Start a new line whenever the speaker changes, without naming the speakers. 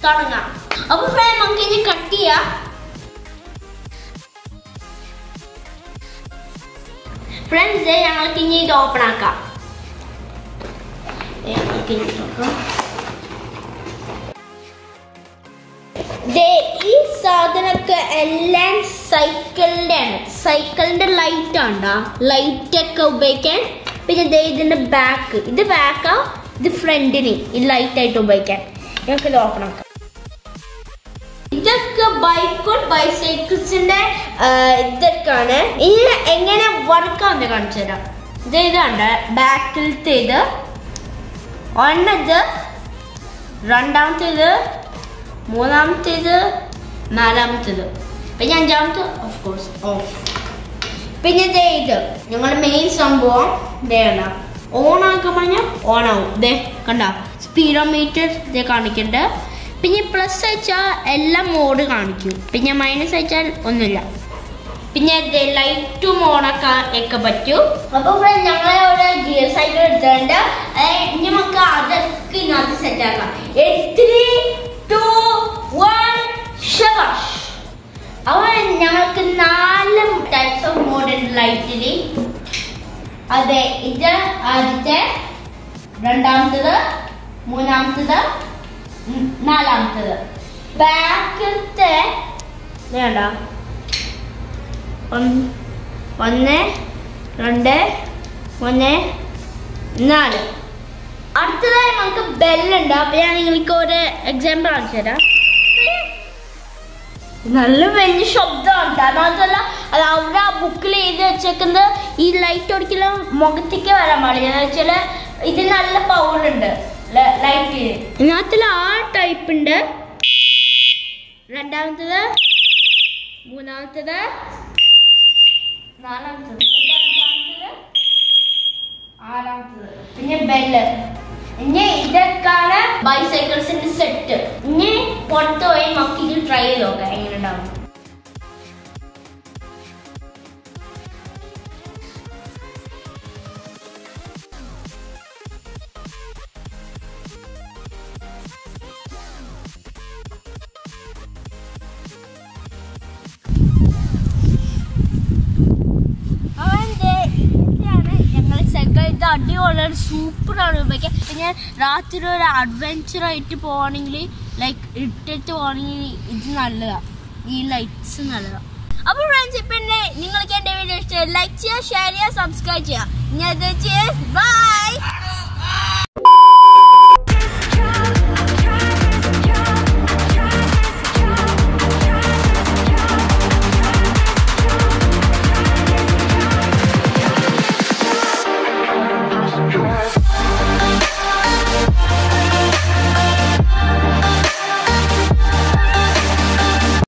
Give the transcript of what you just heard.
തുടങ്ങാം. അപ്പോൾ ഫ്രണ്ട് നമുക്ക് ഇനി കട്ട് ചെയ്യാം. ഫ്രണ്ട്സ് ഞങ്ങൾക്ക് ഇനി ഇത് ഓപ്പൺ ആക്കാം. ഈ സാധനമൊക്കെ എല്ലാം സൈക്കിളിന്റെ ലൈറ്റ് ആണ്. ലൈറ്റ് ഒക്കെ ഉപയോഗിക്കാൻ. പിന്നെ ഇതിന്റെ ബാക്ക്, ഇത് ബാക്കാ, ഇത് ഫ്രണ്ടിന് ഈ ലൈറ്റ് ആയിട്ട് ഉപയോഗിക്കാൻ. ഞങ്ങൾക്ക് ഇത് ഓപ്പൺ ആക്കാം. ഇതൊക്കെ ബൈസൈക്കിൾസിന്റെ ഇതൊക്കെയാണ്. ഇനി എങ്ങനെ വർക്കാന്ന് കാണിച്ചു തരാം. ഇതാണ് ബാക്കിലത്തെ ഇത്, ഒന്നത്, രണ്ടാമത്തേത്, മൂന്നാമത്തേത്, നാലാമത്തേത്, പിന്നെ അഞ്ചാമത്തെ ഓഫ് കോഴ്സ് ഓഫ്. പിന്നെ ഇത് ഞങ്ങളുടെ മെയിൻ സംഭവം ഇതാണ്. ഓൺ ആക്കാൻ പറഞ്ഞാൽ ഓൺ ആവും. ഇതേ കണ്ട സ്പീഡോമീറ്റർ ഇതേ കാണിക്കണ്ട്. പിന്നെ പ്ലസ് അയച്ചാൽ എല്ലാ മോഡ് കാണിക്കും. പിന്നെ മൈനസ് അയച്ചാൽ ഒന്നുമില്ല. പിന്നെ ലൈറ്റും ഓണാക്കാൻ ഒക്കെ പറ്റും. അപ്പോൾ ഫ്രണ്ട് ഞങ്ങളെ ഒരു ഗിയർ സൈക്കിൾ എടുത്തിട്ടുണ്ട്. ഇനി നമുക്ക് അതൊക്കെ ഇതിനകത്ത് സെറ്റ് ആക്കാം. 3, 2, 1 ശബാഷ്. അപ്പോൾ ഞങ്ങൾക്ക് 4 ടൈപ്സ് ഓഫ് മോഡ് ഉണ്ട് ലൈറ്റിന്. അതെ, ഇത് ആദ്യത്തെ, രണ്ടാമത്തത്, മൂന്നാമത്തത്, നാലാമത്തത്. ബാക്കിലത്തെ വേണ്ട 1, 2, 3, 4. അടുത്തതായി നമുക്ക് ബെല്ലുണ്ട്. അപ്പൊ ഞാൻ നിങ്ങൾക്ക് ഒരു എക്സാമ്പിൾ കാണിച്ചു തരാം. നല്ല വലിയ ശബ്ദമാണ്. മാത്രമല്ല അത് അവിടെ ആ ബുക്കിൽ എഴുതി വെച്ചേക്കുന്നത് ഈ ലൈറ്റ് ഒരിക്കലും മുഖത്തേക്ക് വരാൻ പാടില്ല. എന്ന് വെച്ചാൽ ഇത് നല്ല പവർ ഉണ്ട് ലൈറ്റ്. ഇതിനകത്തിൽ ആ ടൈപ്പ് ഉണ്ട്. രണ്ടാമത്തത്, മൂന്നാമത്തത്, നാലാമത്തത്, അഞ്ചാമത്തത്, ആറാമത്തത്. പിന്നെ ബെല്ല്. ഇനി ഇതൊക്കെയാണ് ബൈസൈക്കിൾസിന്റെ സെറ്റ്. ഇനി പുറത്ത് പോയി നമുക്ക് ഇത് ട്രൈ ചെയ്ത് നോക്കാം എങ്ങനെ ഉണ്ടാവും. അടിപൊളിയാണ്, സൂപ്പറാണ് ഉപയോഗിക്കാൻ. പിന്നെ രാത്രി ഒരു അഡ്വെഞ്ചർ ആയിട്ട് പോവാണെങ്കിൽ, ലൈക്ക് ഇട്ടിട്ട് പോവാണെങ്കിൽ ഇത് നല്ലതാണ്. ഈ ലൈറ്റ്സ് നല്ലതാണ്. അപ്പോൾ ഫ്രണ്ട്സ്, പിന്നെ നിങ്ങൾക്ക് എൻ്റെ വീഡിയോ ഇഷ്ടമായി ലൈക്ക് ചെയ്യുക, ഷെയർ ചെയ്യുക, സബ്സ്ക്രൈബ് ചെയ്യുക. ബൈ.